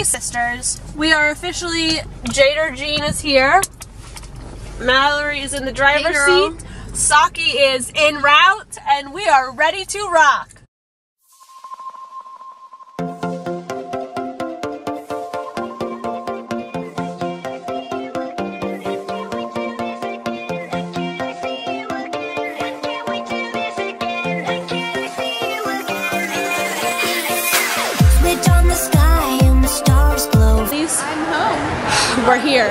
Hey sisters, we are officially, Jader Jean is here, Mallory is in the driver's seat, Saki is en route, and we are ready to rock. We're here.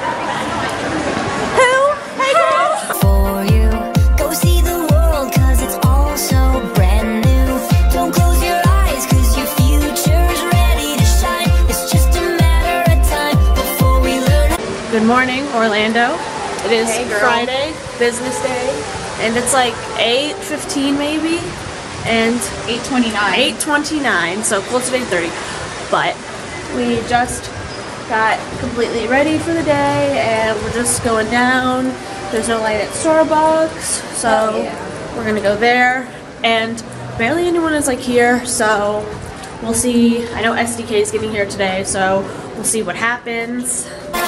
Who? Hey girls! For you, go see the world, cause it's all so brand new. Don't close your eyes, cause your future's ready to shine. It's just a matter of time before we learn. Good morning, Orlando. It is Friday, business day, and it's like 8:15 maybe, and 8:29. 8:29, so close to 8:30. But we just got completely ready for the day and we're just going down. There's no light at Starbucks, so we're gonna go there, and barely anyone is like here, so we'll see. I know SDK is getting here today, so we'll see what happens.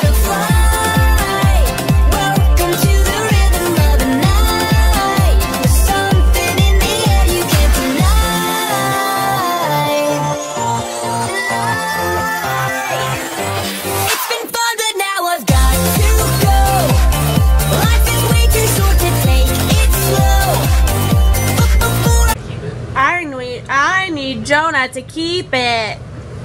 I need Jonah to keep it.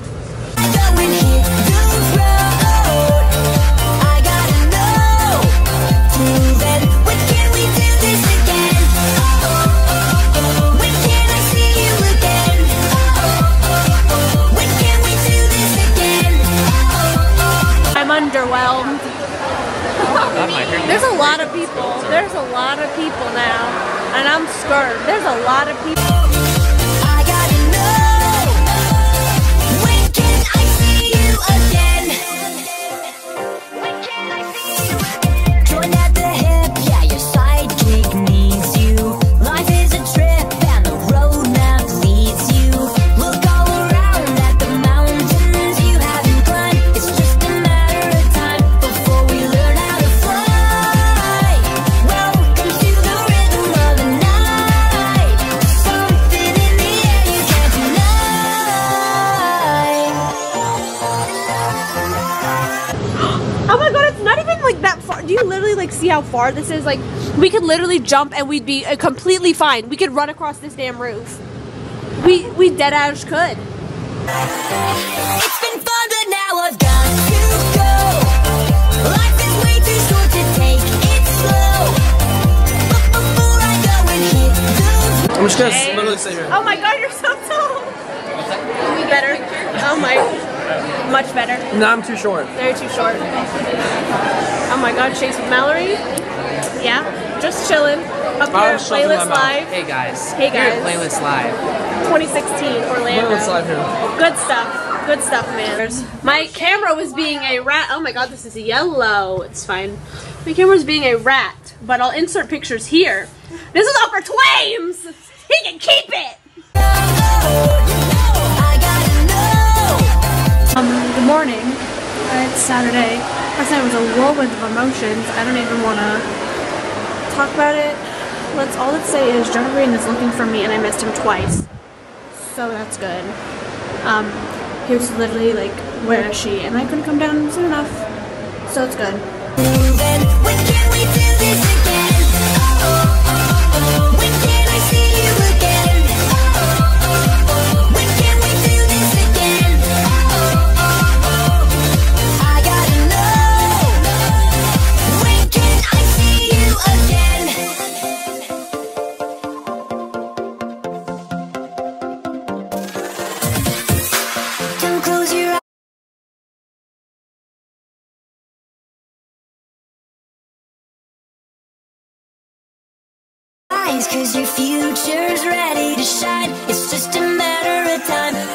I'm underwhelmed. There's a lot of people. There's a lot of people now, and I'm scared. There's a lot of people. Do you literally like see how far this is? Like, we could literally jump and we'd be completely fine. We could run across this damn roof. We dead ass could. It's been fun, but now I've got to go. Life is way too short to take it slow. But before I go and hit the road, I'm just gonna literally sit here. Oh my god, you're so tall. Better. Oh my. Much better. No, I'm too short. Very too short. Oh my god, Chase with Mallory. Yeah, just chilling. Up here at Playlist Live. Hey guys. Hey guys. Here at Playlist Live. 2016 Orlando. Playlist Live here. Good stuff. Good stuff, man. My camera was being a rat. Oh my god, this is yellow. It's fine. My camera was being a rat, but I'll insert pictures here. This is all for Twames. He can keep it. Good morning. It's Saturday. Last night was a whirlwind of emotions. I don't even want to talk about it. All let's say is Jonah Green is looking for me and I missed him twice. So that's good. He was literally like, where is she? And I couldn't come down soon enough. So it's good. when can we do this again? When can I see you again? When can we do this again? I gotta know. When can I see you again? Don't close your eyes, cause your future's ready to shine. It's just a matter of time